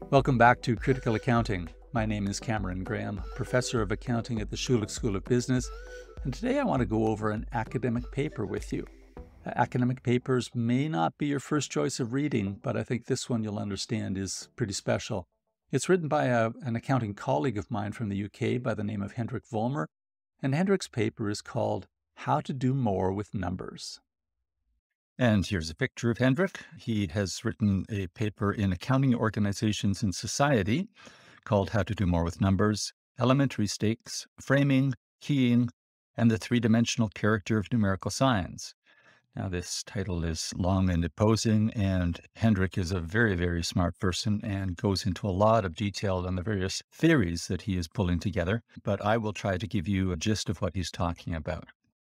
Welcome back to Critical Accounting. My name is Cameron Graham, professor of accounting at the Schulich School of Business, and today I want to go over an academic paper with you. Academic papers may not be your first choice of reading, but I think this one you'll understand is pretty special. It's written by an accounting colleague of mine from the UK by the name of Hendrik Vollmer, and Hendrik's paper is called How to Do More with Numbers. And here's a picture of Hendrik. He has written a paper in Accounting Organizations in Society called How to Do More with Numbers, Elementary Stakes, Framing, Keying, and the Three-Dimensional Character of Numerical Science. Now, this title is long and imposing, and Hendrik is a very, very smart person and goes into a lot of detail on the various theories that he is pulling together, but I will try to give you a gist of what he's talking about.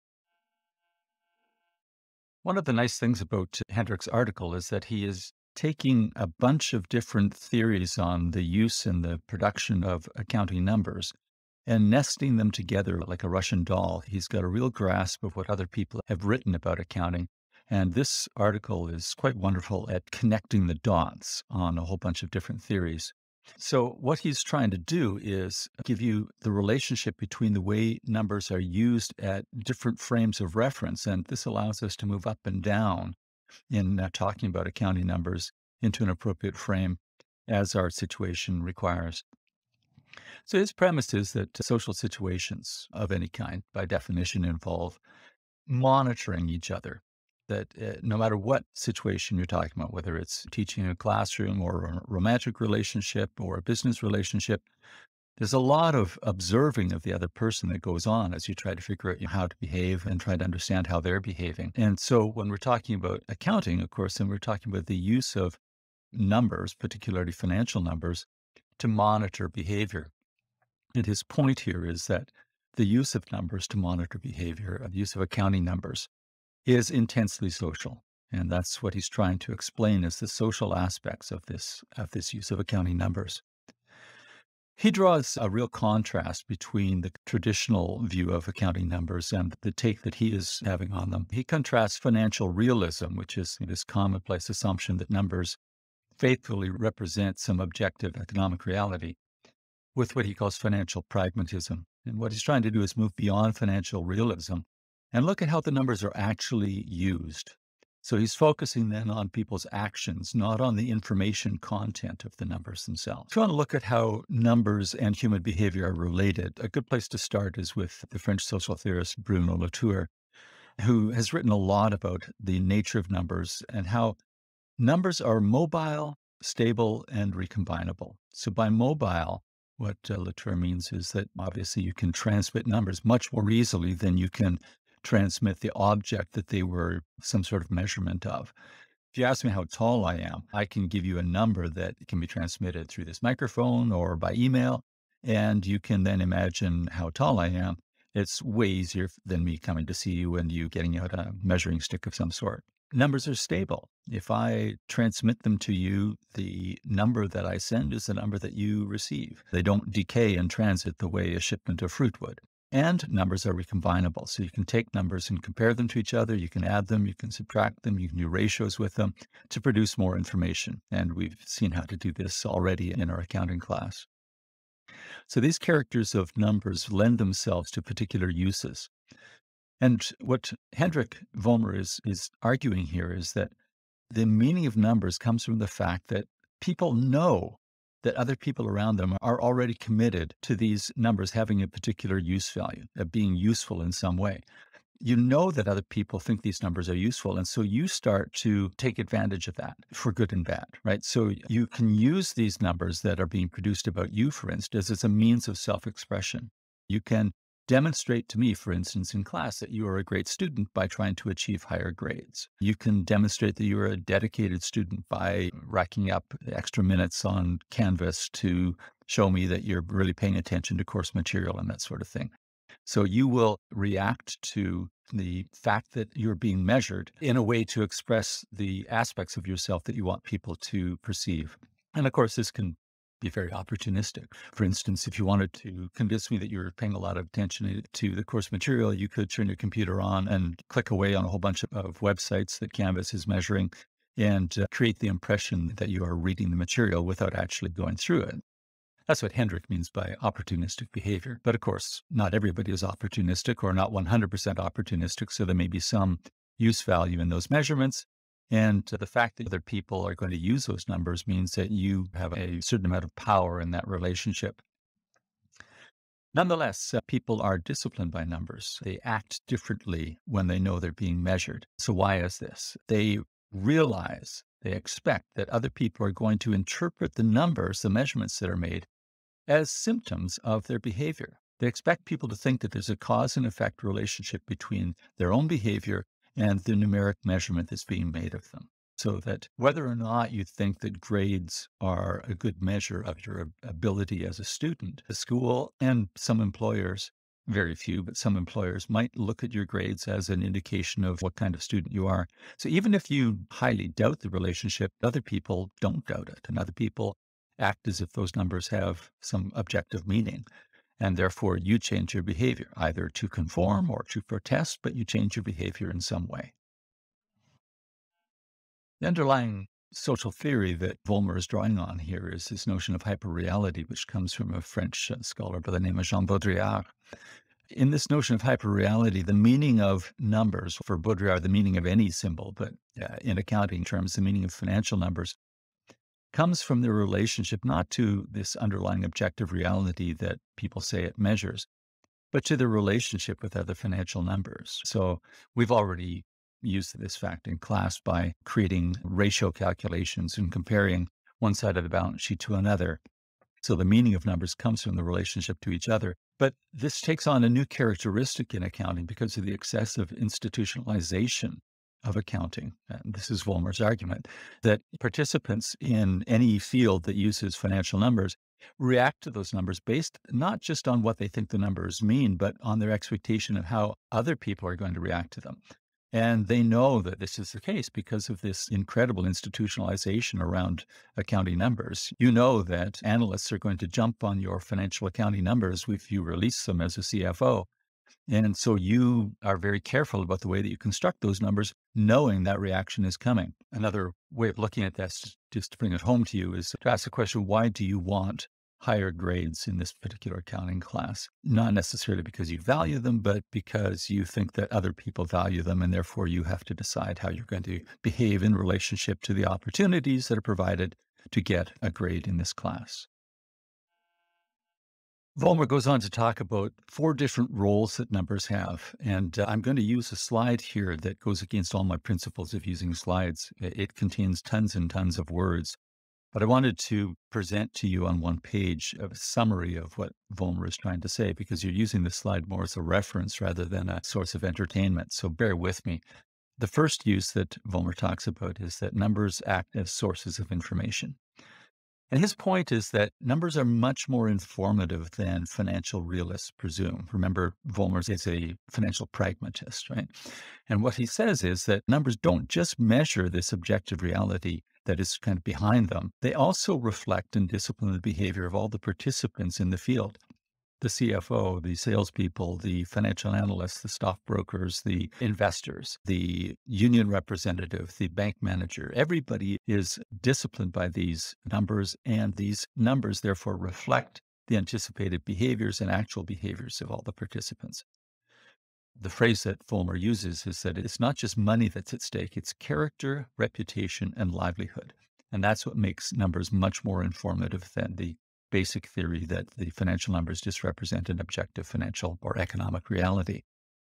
One of the nice things about Hendrik's article is that he is taking a bunch of different theories on the use and the production of accounting numbers and nesting them together like a Russian doll. He's got a real grasp of what other people have written about accounting. And this article is quite wonderful at connecting the dots on a whole bunch of different theories. So what he's trying to do is give you the relationship between the way numbers are used at different frames of reference. And this allows us to move up and down in talking about accounting numbers into an appropriate frame as our situation requires. So his premise is that social situations of any kind, by definition, involve monitoring each other. That no matter what situation you're talking about, whether it's teaching in a classroom or a romantic relationship or a business relationship, there's a lot of observing of the other person that goes on as you try to figure out how to behave and try to understand how they're behaving. And so when we're talking about accounting, of course, then we're talking about the use of numbers, particularly financial numbers, to monitor behavior. And his point here is that the use of numbers to monitor behavior, the use of accounting numbers, is intensely social. And that's what he's trying to explain is the social aspects of this use of accounting numbers. He draws a real contrast between the traditional view of accounting numbers and the take that he is having on them. He contrasts financial realism, which is this commonplace assumption that numbers faithfully represent some objective economic reality, with what he calls financial pragmatism. And what he's trying to do is move beyond financial realism and look at how the numbers are actually used. So he's focusing then on people's actions, not on the information content of the numbers themselves. If you want to look at how numbers and human behavior are related, a good place to start is with the French social theorist Bruno Latour, who has written a lot about the nature of numbers and how numbers are mobile, stable, and recombinable. So by mobile, what Latour means is that obviously you can transmit numbers much more easily than you can transmit the object that they were some sort of measurement of. If you ask me how tall I am, I can give you a number that can be transmitted through this microphone or by email, and you can then imagine how tall I am. It's way easier than me coming to see you and you getting out a measuring stick of some sort. Numbers are stable. If I transmit them to you, the number that I send is the number that you receive. They don't decay in transit the way a shipment of fruit would. And numbers are recombinable. So you can take numbers and compare them to each other. You can add them, you can subtract them, you can do ratios with them to produce more information. And we've seen how to do this already in our accounting class. So these characters of numbers lend themselves to particular uses. And what Hendrik Vollmer is arguing here is that the meaning of numbers comes from the fact that people know that other people around them are already committed to these numbers having a particular use value, of being useful in some way. You know that other people think these numbers are useful, and so you start to take advantage of that for good and bad, right? So you can use these numbers that are being produced about you, for instance, as a means of self-expression. You can demonstrate to me, for instance, in class that you are a great student by trying to achieve higher grades. You can demonstrate that you are a dedicated student by racking up extra minutes on Canvas to show me that you're really paying attention to course material and that sort of thing. So you will react to the fact that you're being measured in a way to express the aspects of yourself that you want people to perceive. And of course, this can be very opportunistic. For instance, if you wanted to convince me that you're paying a lot of attention to the course material, you could turn your computer on and click away on a whole bunch of websites that Canvas is measuring and create the impression that you are reading the material without actually going through it. That's what Hendrik means by opportunistic behavior. But of course, not everybody is opportunistic or not 100% opportunistic. So there may be some use value in those measurements. And the fact that other people are going to use those numbers means that you have a certain amount of power in that relationship. Nonetheless, people are disciplined by numbers. They act differently when they know they're being measured. So why is this? They realize, they expect that other people are going to interpret the numbers, the measurements that are made, as symptoms of their behavior. They expect people to think that there's a cause and effect relationship between their own behavior and the numeric measurement that's being made of them. So that whether or not you think that grades are a good measure of your ability as a student, a school and some employers, very few, but some employers might look at your grades as an indication of what kind of student you are. So even if you highly doubt the relationship, other people don't doubt it, and other people act as if those numbers have some objective meaning. And therefore, you change your behavior, either to conform or to protest, but you change your behavior in some way. The underlying social theory that Vollmer is drawing on here is this notion of hyperreality, which comes from a French scholar by the name of Jean Baudrillard. In this notion of hyperreality, the meaning of numbers, for Baudrillard, the meaning of any symbol, but in accounting terms, the meaning of financial numbers, comes from the relationship not to this underlying objective reality that people say it measures, but to the relationship with other financial numbers. So we've already used this fact in class by creating ratio calculations and comparing one side of the balance sheet to another. So the meaning of numbers comes from the relationship to each other. But this takes on a new characteristic in accounting because of the excessive institutionalization of accounting. And this is Vollmer's argument, that participants in any field that uses financial numbers react to those numbers based not just on what they think the numbers mean, but on their expectation of how other people are going to react to them. And they know that this is the case because of this incredible institutionalization around accounting numbers. You know that analysts are going to jump on your financial accounting numbers if you release them as a CFO. And so you are very careful about the way that you construct those numbers, knowing that reaction is coming. Another way of looking at this, just to bring it home to you, is to ask the question, why do you want higher grades in this particular accounting class? Not necessarily because you value them, but because you think that other people value them, and therefore you have to decide how you're going to behave in relationship to the opportunities that are provided to get a grade in this class. Vollmer goes on to talk about 4 different roles that numbers have. And I'm going to use a slide here that goes against all my principles of using slides. It contains tons and tons of words. But I wanted to present to you on one page a summary of what Vollmer is trying to say, because you're using this slide more as a reference rather than a source of entertainment. So bear with me. The first use that Vollmer talks about is that numbers act as sources of information. And his point is that numbers are much more informative than financial realists presume. Remember, Vollmer is a financial pragmatist, right? And what he says is that numbers don't just measure this objective reality that is kind of behind them. They also reflect and discipline the behavior of all the participants in the field. The CFO, the salespeople, the financial analysts, the stockbrokers, the investors, the union representative, the bank manager, everybody is disciplined by these numbers, and these numbers therefore reflect the anticipated behaviors and actual behaviors of all the participants. The phrase that Vollmer uses is that it's not just money that's at stake, it's character, reputation, and livelihood. And that's what makes numbers much more informative than the basic theory that the financial numbers just represent an objective financial or economic reality.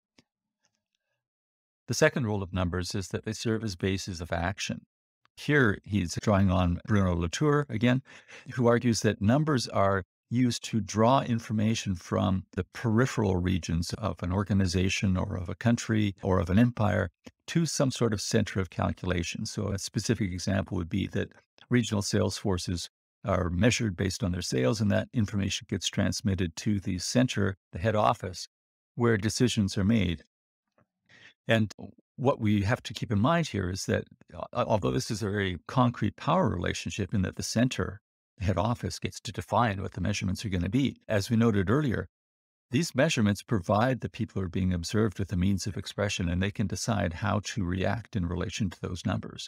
The second role of numbers is that they serve as bases of action. Here he's drawing on Bruno Latour again, who argues that numbers are used to draw information from the peripheral regions of an organization or of a country or of an empire to some sort of center of calculation. So a specific example would be that regional sales forces are measured based on their sales, and that information gets transmitted to the center, the head office, where decisions are made. And what we have to keep in mind here is that although this is a very concrete power relationship in that the center, the head office, gets to define what the measurements are going to be, as we noted earlier, these measurements provide the people who are being observed with a means of expression, and they can decide how to react in relation to those numbers.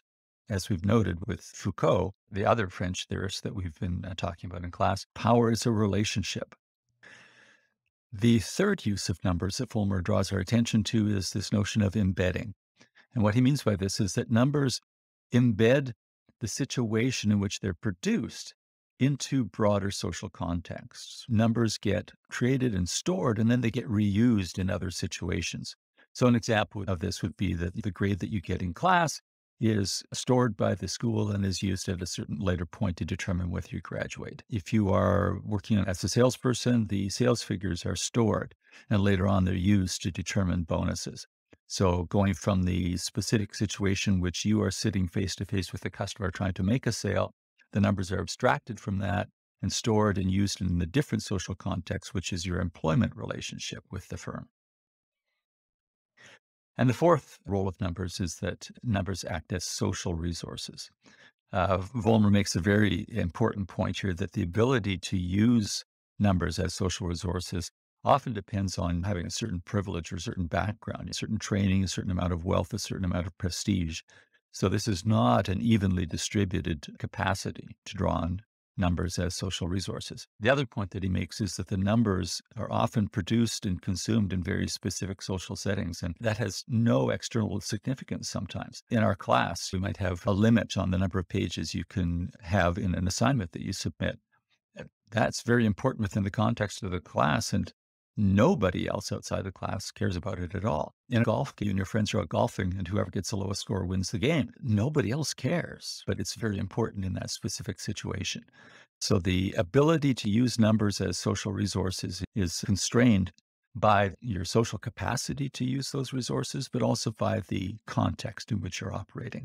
as we've noted with Foucault, the other French theorist that we've been talking about in class, power is a relationship. The third use of numbers that Vollmer draws our attention to is this notion of embedding. And what he means by this is that numbers embed the situation in which they're produced into broader social contexts. Numbers get created and stored, and then they get reused in other situations. So an example of this would be that the grade that you get in class is stored by the school and is used at a certain later point to determine whether you graduate. If you are working as a salesperson, the sales figures are stored, and later on they're used to determine bonuses. So going from the specific situation which you are sitting face to face with the customer trying to make a sale, the numbers are abstracted from that and stored and used in the different social context, which is your employment relationship with the firm. And the fourth role of numbers is that numbers act as social resources. Vollmer makes a very important point here that the ability to use numbers as social resources often depends on having a certain privilege or a certain background, a certain training, a certain amount of wealth, a certain amount of prestige. So this is not an evenly distributed capacity to draw on numbers as social resources. The other point that he makes is that the numbers are often produced and consumed in very specific social settings, and that has no external significance sometimes. In our class, we might have a limit on the number of pages you can have in an assignment that you submit. That's very important within the context of the class, and nobody else outside the class cares about it at all. In a golf game, your friends are out golfing, and whoever gets the lowest score wins the game. Nobody else cares, but it's very important in that specific situation. So the ability to use numbers as social resources is constrained by your social capacity to use those resources, but also by the context in which you're operating.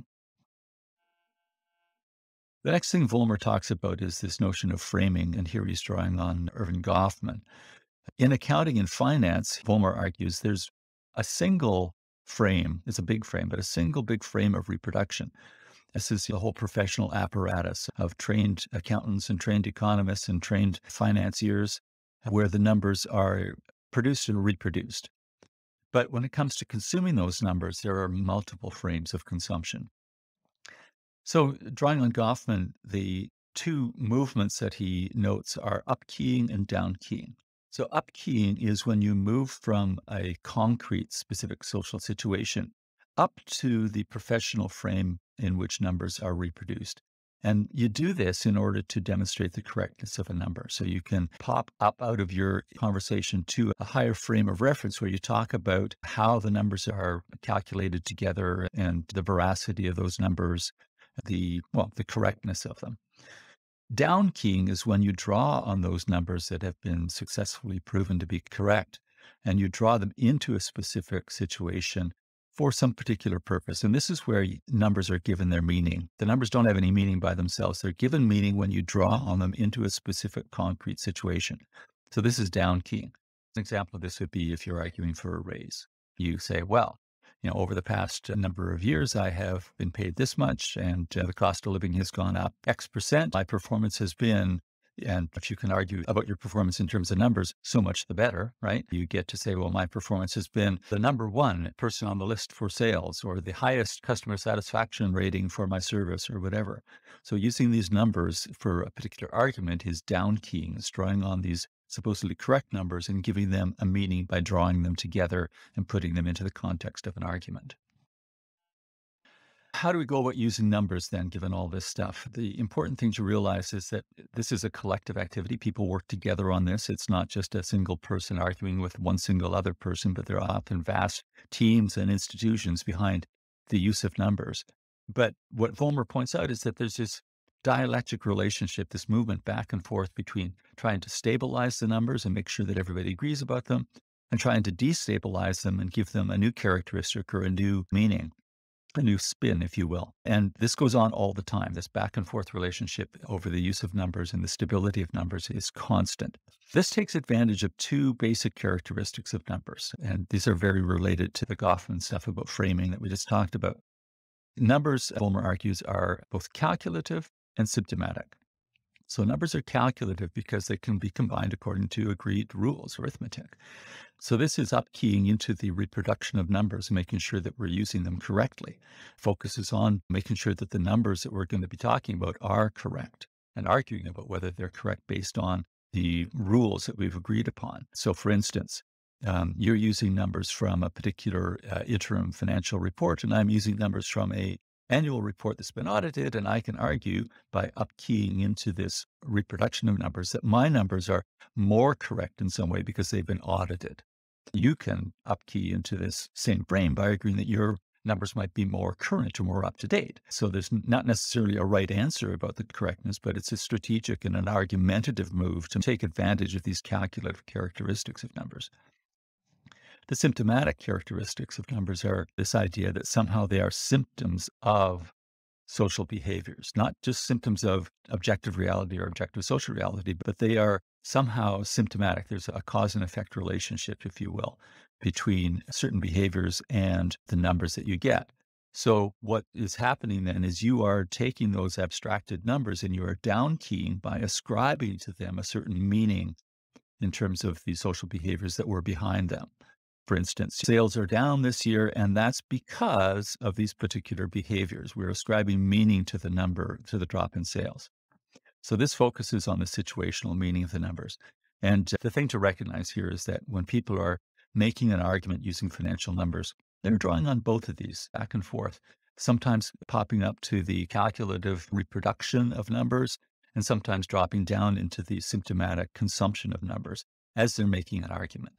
The next thing Vollmer talks about is this notion of framing, and here he's drawing on Erving Goffman. In accounting and finance, Vollmer argues there's a single frame, it's a big frame, but a single big frame of reproduction. This is the whole professional apparatus of trained accountants and trained economists and trained financiers, where the numbers are produced and reproduced. But when it comes to consuming those numbers, there are multiple frames of consumption. So drawing on Goffman, the two movements that he notes are upkeying and downkeying. So upkeying is when you move from a concrete specific social situation up to the professional frame in which numbers are reproduced. And you do this in order to demonstrate the correctness of a number. So you can pop up out of your conversation to a higher frame of reference where you talk about how the numbers are calculated together and the veracity of those numbers, the correctness of them. Downkeying is when you draw on those numbers that have been successfully proven to be correct, and you draw them into a specific situation for some particular purpose. And this is where numbers are given their meaning. The numbers don't have any meaning by themselves. They're given meaning when you draw on them into a specific concrete situation. So this is downkeying. An example of this would be if you're arguing for a raise. You say, well, over the past number of years, I have been paid this much, and the cost of living has gone up X%. My performance has been, and if you can argue about your performance in terms of numbers, so much the better, right? You get to say, well, my performance has been the number one person on the list for sales, or the highest customer satisfaction rating for my service, or whatever. So using these numbers for a particular argument is downkeying. It's drawing on these supposedly correct numbers and giving them a meaning by drawing them together and putting them into the context of an argument. How do we go about using numbers then, given all this stuff? The important thing to realize is that this is a collective activity. People work together on this. It's not just a single person arguing with one single other person, but there are often vast teams and institutions behind the use of numbers. But what Vollmer points out is that there's this dialectic relationship, this movement back and forth between trying to stabilize the numbers and make sure that everybody agrees about them, and trying to destabilize them and give them a new characteristic or a new meaning, a new spin, if you will. And this goes on all the time. This back and forth relationship over the use of numbers and the stability of numbers is constant. This takes advantage of two basic characteristics of numbers, and these are very related to the Goffman stuff about framing that we just talked about. Numbers, Vollmer argues, are both calculative and symptomatic. So numbers are calculative because they can be combined according to agreed rules, arithmetic. So this is upkeying into the reproduction of numbers, making sure that we're using them correctly. Focuses on making sure that the numbers that we're going to be talking about are correct and arguing about whether they're correct based on the rules that we've agreed upon. So for instance, you're using numbers from a particular interim financial report, and I'm using numbers from a annual report that's been audited, and I can argue by upkeying into this reproduction of numbers that my numbers are more correct in some way because they've been audited. You can upkey into this same frame by arguing that your numbers might be more current or more up to date. So there's not necessarily a right answer about the correctness, but it's a strategic and an argumentative move to take advantage of these calculative characteristics of numbers. The symptomatic characteristics of numbers are this idea that somehow they are symptoms of social behaviors, not just symptoms of objective reality or objective social reality, but they are somehow symptomatic. There's a cause and effect relationship, if you will, between certain behaviors and the numbers that you get. So what is happening then is you are taking those abstracted numbers and you are downkeying by ascribing to them a certain meaning in terms of the social behaviors that were behind them. For instance, sales are down this year, and that's because of these particular behaviors. We're ascribing meaning to the number, to the drop in sales. So this focuses on the situational meaning of the numbers. And the thing to recognize here is that when people are making an argument using financial numbers, they're drawing on both of these back and forth, sometimes popping up to the calculative reproduction of numbers, and sometimes dropping down into the symptomatic consumption of numbers as they're making an argument.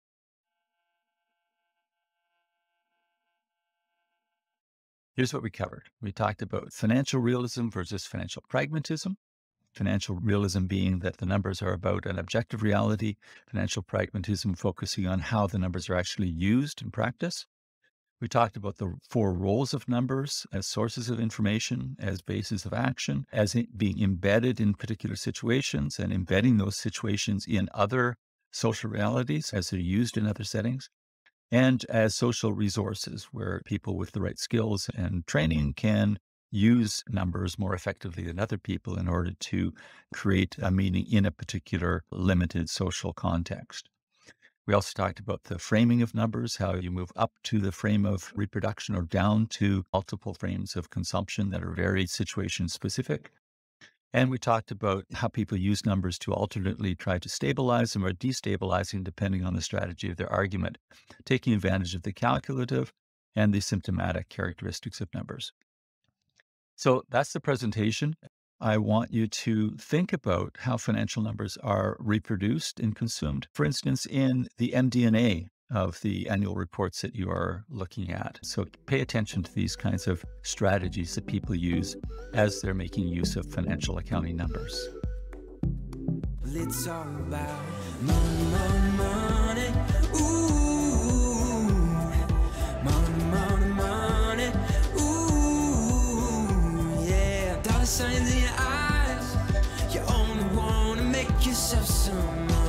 Here's what we covered. We talked about financial realism versus financial pragmatism. Financial realism being that the numbers are about an objective reality, financial pragmatism focusing on how the numbers are actually used in practice. We talked about the 4 roles of numbers as sources of information, as bases of action, as being embedded in particular situations and embedding those situations in other social realities as they're used in other settings, and as social resources where people with the right skills and training can use numbers more effectively than other people in order to create a meaning in a particular limited social context. We also talked about the framing of numbers, how you move up to the frame of reproduction or down to multiple frames of consumption that are very situation specific. And we talked about how people use numbers to alternately try to stabilize them or destabilizing depending on the strategy of their argument, taking advantage of the calculative and the symptomatic characteristics of numbers. So that's the presentation. I want you to think about how financial numbers are reproduced and consumed. For instance, in the MD&A of the annual reports that you are looking at. So pay attention to these kinds of strategies that people use as they're making use of financial accounting numbers. It's all about money, money, money. Ooh, money, money, money. Ooh, yeah. Dollar signs in your eyes. You only want to make yourself some money.